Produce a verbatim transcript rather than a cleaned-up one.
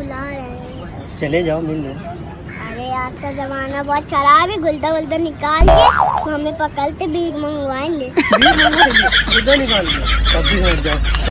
बुला रहे हैं। चले जाओ, मिल लो। अरे आज का जमाना बहुत खराब है, गुलदा वुलदा निकाल के तो हमें पकड़ते भीख मंगवाएंगे। भीख मंगवाएंगे, गुल्दा निकाल के, तब भी हट जाओ।